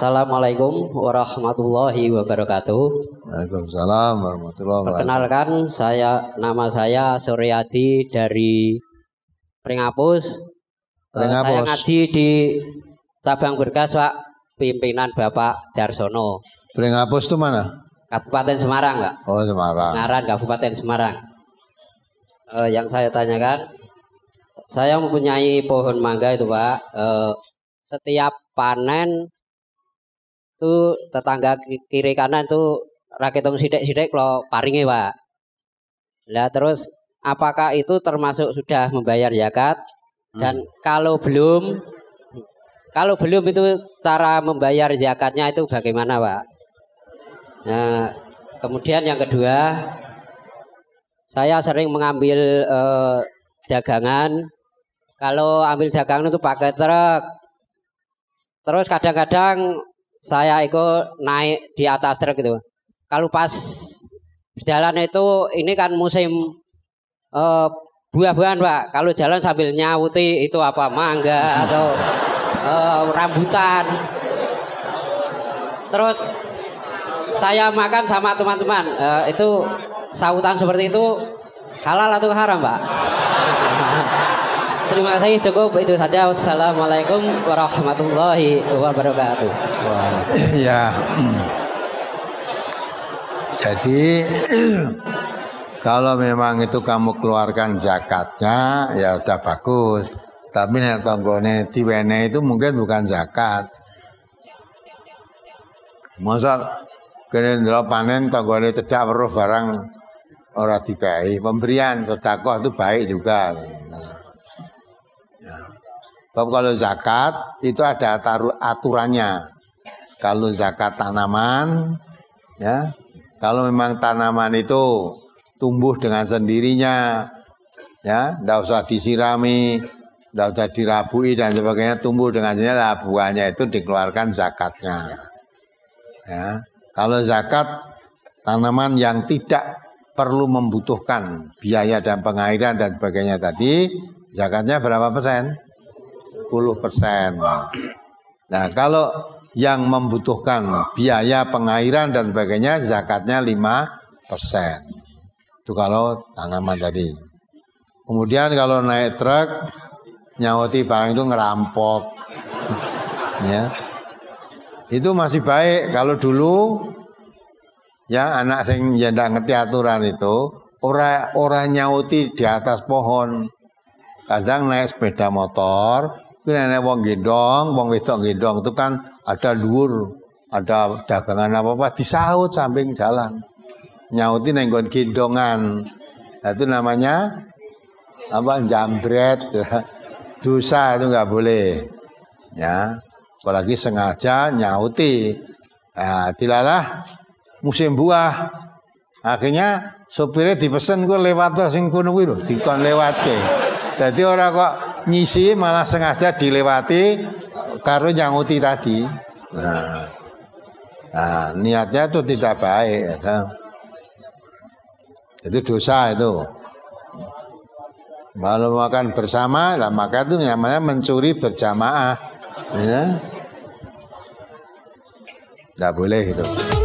Assalamualaikum warahmatullahi wabarakatuh. Waalaikumsalam warahmatullahi wabarakatuh. Perkenalkan, nama saya Suryadi dari Pringapus. Saya ngaji di cabang Berkas, Pak. Pimpinan Bapak Darsono. Pringapus itu mana? Kabupaten Semarang, Pak. Oh, Semarang. Ngaran, Kabupaten Semarang. Yang saya tanyakan, saya mempunyai pohon mangga itu, Pak. Setiap panen itu tetangga kiri kanan itu rakitung sidik-sidik lo paringi, Pak. Nah, terus apakah itu termasuk sudah membayar zakat? Dan kalau belum itu cara membayar zakatnya itu bagaimana, Pak? Nah, kemudian yang kedua, saya sering mengambil dagangan. Kalau ambil dagangan itu pakai truk. Terus kadang-kadang saya ikut naik di atas truk itu. Kalau pas berjalan itu, ini kan musim buah-buahan, Pak. Kalau jalan sambil nyauti itu apa, mangga atau rambutan. Terus saya makan sama teman-teman. Itu sautan seperti itu halal atau haram, Pak? Terima kasih, cukup itu saja. Wassalamualaikum warahmatullahi wabarakatuh. Ya. Jadi kalau memang itu kamu keluarkan zakatnya ya udah bagus. Tapi nek tanggone diwene itu mungkin bukan zakat. Masa kene ndelok panen tanggone cedak weruh barang ora dikai. Pemberian sedekah itu baik juga. Tapi kalau zakat itu ada aturannya. Kalau zakat tanaman, ya, kalau memang tanaman itu tumbuh dengan sendirinya, ya, tidak usah disirami, tidak usah dirabui dan sebagainya, tumbuh dengan sendirinya, buahnya itu dikeluarkan zakatnya. Ya, kalau zakat tanaman yang tidak perlu membutuhkan biaya dan pengairan dan sebagainya tadi, zakatnya berapa persen? 10%. Nah, kalau yang membutuhkan biaya pengairan dan sebagainya, zakatnya 5%. Itu kalau tanaman tadi. Kemudian kalau naik truk, nyawati barang itu ngerampok. Ya. Itu masih baik. Kalau dulu, ya anak sing ya ndak ngerti aturan itu, orang nyawati di atas pohon. Kadang naik sepeda motor, nenek wong gendong, wong wedok gendong itu kan ada dhuwur, ada dagangan apa-apa disaut samping jalan. Nyauti nenggon gendongan. Nah, itu namanya apa? Jambret. Dosa itu enggak boleh. Ya. Apalagi sengaja nyauti. Nah, dilalah musim buah. Akhirnya sopirnya dipesen kok lewat sing kono kuwi lho, dikon lewatke. Jadi orang kok nyisi malah sengaja dilewati karo nyauti tadi. Nah, niatnya itu tidak baik. Ya. Itu dosa itu. Kalau makan bersama, lah maka itu namanya mencuri berjamaah. Ya. Tidak boleh gitu.